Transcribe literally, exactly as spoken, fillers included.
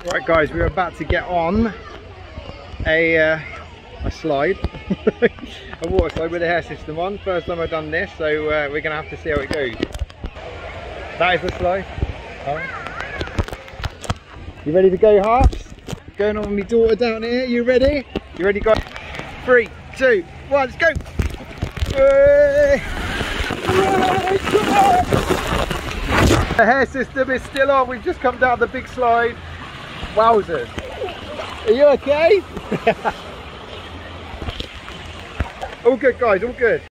Right guys, we're about to get on a, uh, a slide, a water slide with a hair system on. First time I've done this, so uh, we're going to have to see how it goes. That is the slide. Right. You ready to go, Harps? Going on with my daughter down here, you ready? You ready guys? Three, two, one, let's go! The hair system is still on, we've just come down the big slide. Wowzers. Are you okay? All good guys, all good.